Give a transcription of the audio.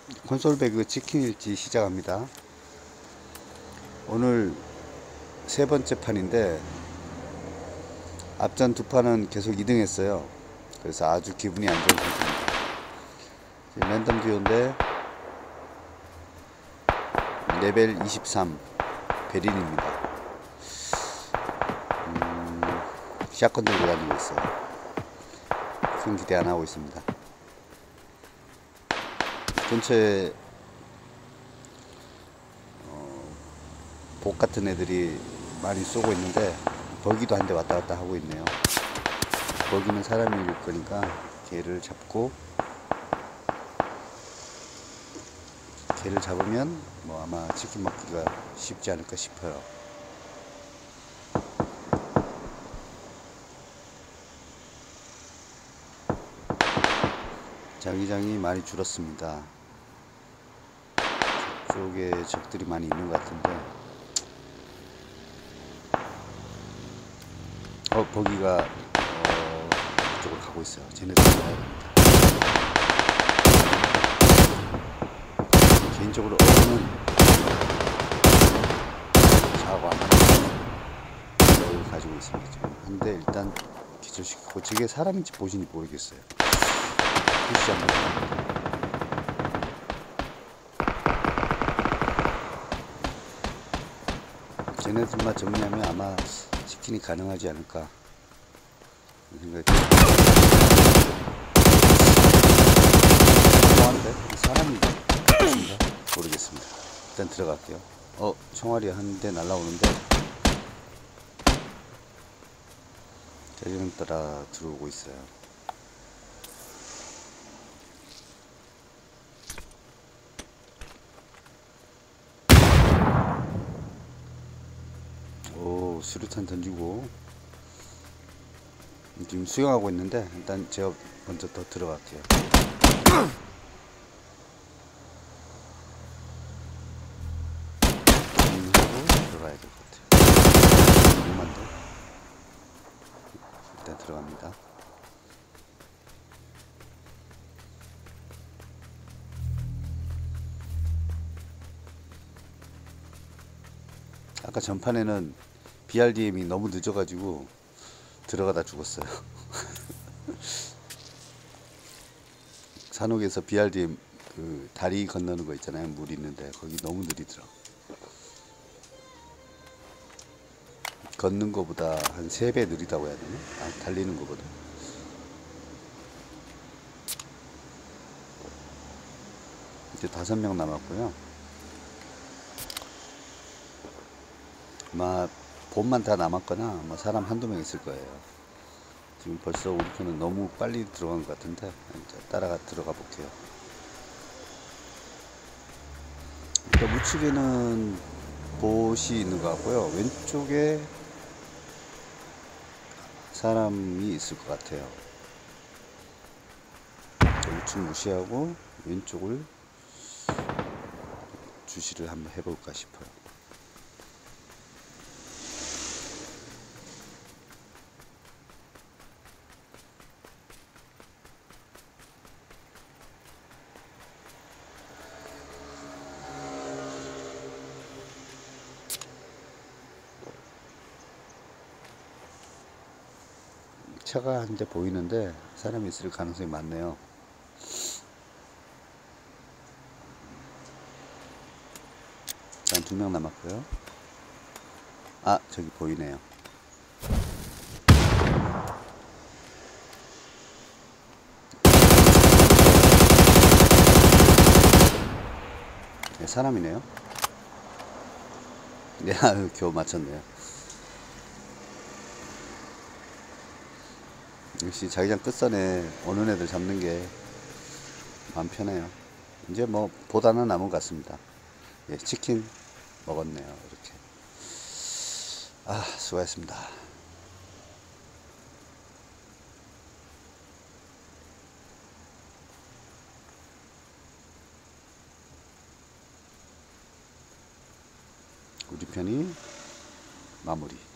콘솔 배그 치킨일지 시작합니다. 오늘 세 번째 판인데 앞전 두 판은 계속 2등 했어요. 그래서 아주 기분이 안 좋은 상태입니다. 랜덤 듀오인데 레벨 23 베린입니다. 샷건 들고 다니고 있어요. 큰 기대 안 하고 있습니다. 근처에 복 같은 애들이 많이 쏘고 있는데 버기도 한 대 왔다 갔다 하고 있네요. 버기는 사람일 거니까 걔를 잡고, 걔를 잡으면 뭐 아마 치킨 먹기가 쉽지 않을까 싶어요. 자기장이 많이 줄었습니다. 저쪽에 적들이 많이 있는 것 같은데, 버기가 이쪽으로 가고 있어요. 쟤네들 가야 됩니다. 개인적으로 어는 사고 안 하는 걸 가지고 있습니다. 지금 한 대 일단 기절시키고, 저게 사람인지 보신지 모르겠어요. 푸시 한번 합니다. 쟤네들만 정리하면 아마 치킨이 가능하지 않을까 생각이 듭니다. 사람인가 모르겠습니다. 일단 들어갈게요. 총알이 한 대 날라오는데 대전 따라 들어오고 있어요. 수류탄 던지고 지금 수영하고 있는데, 일단 제가 먼저 더 들어갈게요. 하고 들어가야 될 것 같아요. 조금만 더. 일단 들어갑니다. 아까 전판에는 BRDM이 너무 늦어가지고 들어가다 죽었어요. 산옥에서 BRDM 그 다리 건너는 거 있잖아요. 물 있는데 거기 너무 느리더라. 걷는 거보다 한 3배 느리다고 해야 되나? 달리는 거보다. 이제 5명 남았고요. 아마 봇만 다 남았거나 뭐 사람 한두 명 있을 거예요. 지금 벌써 우리 편은 너무 빨리 들어간 것 같은데, 따라가 들어가 볼게요. 일단 우측에는 봇이 있는 것 같고요. 왼쪽에 사람이 있을 것 같아요. 우측 무시하고 왼쪽을 주시를 한번 해볼까 싶어요. 차가 한 대 보이는데 사람이 있을 가능성이 많네요. 일단 2명 남았고요. 저기 보이네요. 네, 사람이네요. 네, 겨우 맞췄네요. 역시 자기장 끝선에 오는 애들 잡는 게 마음 편해요. 이제 뭐 보다는 남은 것 같습니다. 예, 치킨 먹었네요. 이렇게. 수고하셨습니다. 우리 편이 마무리.